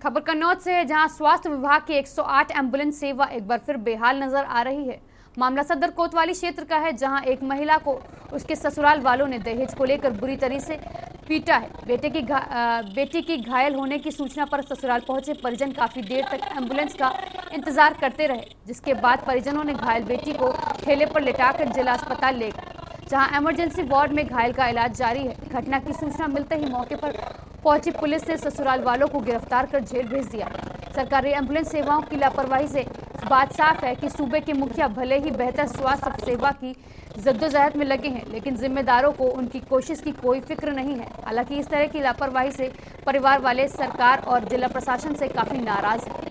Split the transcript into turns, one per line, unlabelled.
खबर कन्नौज से है, जहां स्वास्थ्य विभाग की 108 एम्बुलेंस सेवा एक बार फिर बेहाल नजर आ रही है। मामला सदर कोतवाली क्षेत्र का है, जहां एक महिला को उसके ससुराल वालों ने दहेज को लेकर बुरी तरह से पीटा है। बेटी की घायल होने की सूचना पर ससुराल पहुंचे परिजन काफी देर तक एम्बुलेंस का इंतजार करते रहे, जिसके बाद परिजनों ने घायल बेटी को ठेले पर लेटाकर जिला अस्पताल ले गए, जहां इमरजेंसी वार्ड में घायल का इलाज जारी है। घटना की सूचना मिलते ही मौके पर पहुंची पुलिस ने ससुराल वालों को गिरफ्तार कर जेल भेज दिया। सरकारी एम्बुलेंस सेवाओं की लापरवाही से बात साफ है कि सूबे के मुखिया भले ही बेहतर स्वास्थ्य सेवा की जद्दोजहद में लगे हैं, लेकिन जिम्मेदारों को उनकी कोशिश की कोई फिक्र नहीं है। हालांकि इस तरह की लापरवाही से परिवार वाले सरकार और जिला प्रशासन से काफी नाराज हैं।